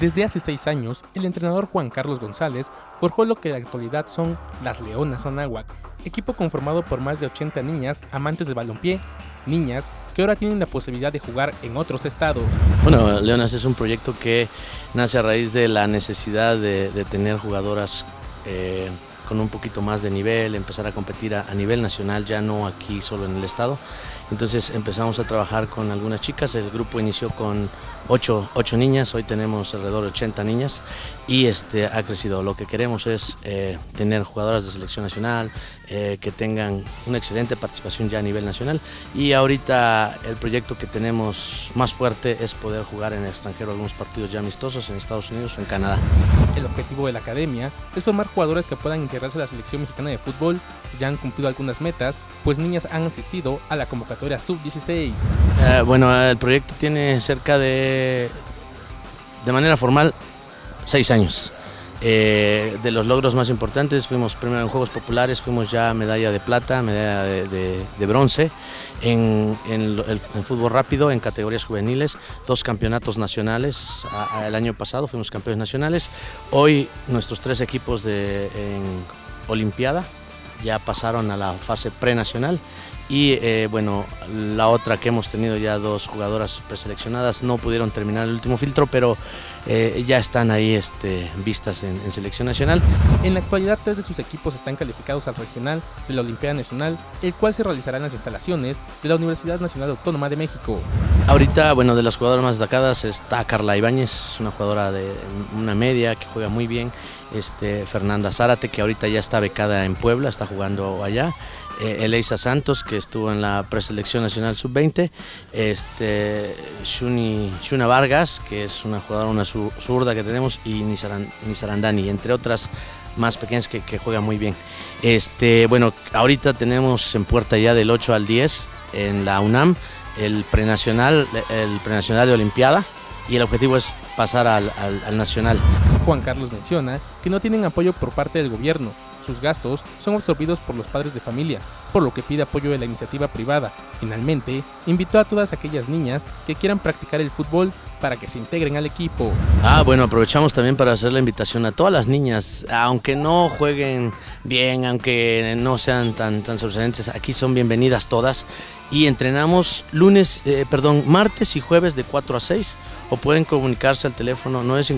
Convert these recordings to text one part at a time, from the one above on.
Desde hace 6 años, el entrenador Juan Carlos González forjó lo que en la actualidad son las Leonas Anáhuac, equipo conformado por más de 80 niñas amantes del balompié, niñas que ahora tienen la posibilidad de jugar en otros estados. Bueno, Leonas es un proyecto que nace a raíz de la necesidad de tener jugadoras con un poquito más de nivel, empezar a competir a nivel nacional, ya no aquí solo en el estado. Entonces empezamos a trabajar con algunas chicas, el grupo inició con 8 niñas, hoy tenemos alrededor de 80 niñas y ha crecido. Lo que queremos es tener jugadoras de selección nacional, que tengan una excelente participación ya a nivel nacional, y ahorita el proyecto que tenemos más fuerte es poder jugar en el extranjero algunos partidos ya amistosos en Estados Unidos o en Canadá. El objetivo de la academia es formar jugadores que puedan integrarse a la selección mexicana de fútbol. Ya han cumplido algunas metas, pues niñas han asistido a la convocatoria sub-16. Bueno, el proyecto tiene cerca de manera formal 6 años. De los logros más importantes, fuimos primero en Juegos Populares, fuimos ya medalla de plata, medalla de bronce en fútbol rápido, en categorías juveniles, 2 campeonatos nacionales. El año pasado fuimos campeones nacionales. Hoy nuestros 3 equipos en Olimpiada ya pasaron a la fase prenacional. Y bueno, la otra que hemos tenido ya 2 jugadoras preseleccionadas no pudieron terminar el último filtro, pero ya están ahí vistas en selección nacional. En la actualidad 3 de sus equipos están calificados al regional de la Olimpiada Nacional, el cual se realizará en las instalaciones de la Universidad Nacional Autónoma de México. Ahorita, bueno, de las jugadoras más destacadas está Carla Ibáñez, una jugadora de una media que juega muy bien. Fernanda Zárate, que ahorita ya está becada en Puebla, está jugando allá. Eleisa Santos, que estuvo en la preselección nacional sub-20. Shuna Vargas, que es una jugadora, una zurda que tenemos, y Nisarandani, entre otras más pequeñas que juegan muy bien. Bueno, ahorita tenemos en puerta ya del 8 al 10 en la UNAM el prenacional de Olimpiada, y el objetivo es pasar al nacional. Juan Carlos menciona que no tienen apoyo por parte del gobierno. Sus gastos son absorbidos por los padres de familia, por lo que pide apoyo de la iniciativa privada. Finalmente, invitó a todas aquellas niñas que quieran practicar el fútbol para que se integren al equipo. Bueno, aprovechamos también para hacer la invitación a todas las niñas, aunque no jueguen bien, aunque no sean tan sobresalientes, aquí son bienvenidas todas, y entrenamos martes y jueves de 4 a 6, o pueden comunicarse al teléfono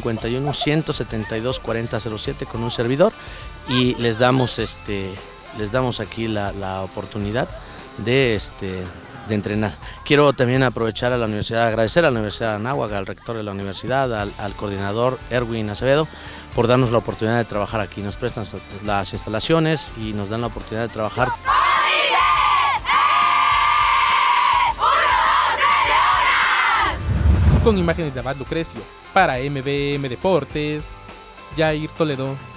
951-172-4007 con un servidor, y les damos aquí la oportunidad de entrenar. Quiero también aprovechar a la universidad, agradecer a la Universidad de Anáhuac, al rector de la universidad, al coordinador Erwin Acevedo, por darnos la oportunidad de trabajar aquí. Nos prestan las instalaciones y nos dan la oportunidad de trabajar. Con imágenes de Abad Lucrecio, para MBM Deportes, Jair Toledo.